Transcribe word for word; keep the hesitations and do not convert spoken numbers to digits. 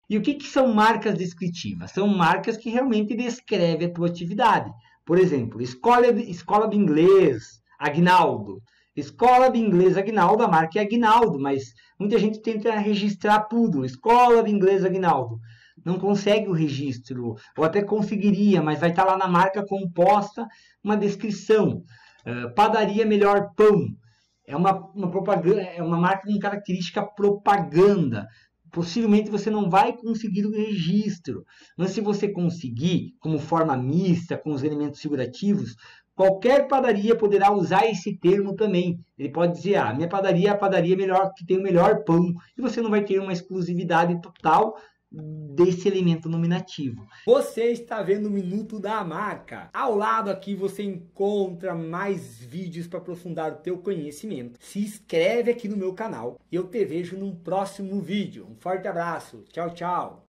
E o que, que são marcas descritivas? São marcas que realmente descrevem a tua atividade. Por exemplo, escola, escola de inglês, Agnaldo. Escola de inglês Agnaldo, a marca é Agnaldo, mas muita gente tenta registrar tudo. Escola de inglês Agnaldo. Não consegue o registro, ou até conseguiria, mas vai estar lá na marca composta uma descrição. Uh, padaria Melhor Pão. É uma, uma propaganda, é uma marca com característica propaganda. Possivelmente você não vai conseguir o registro, mas se você conseguir, como forma mista, com os elementos figurativos, qualquer padaria poderá usar esse termo também. Ele pode dizer, ah, minha padaria é a padaria melhor, que tem o melhor pão, e você não vai ter uma exclusividade total desse elemento nominativo. Você está vendo o Minuto da Marca. Ao lado aqui você encontra mais vídeos para aprofundar o teu conhecimento. Se inscreve aqui no meu canal e eu te vejo num próximo vídeo. Um forte abraço. Tchau, tchau.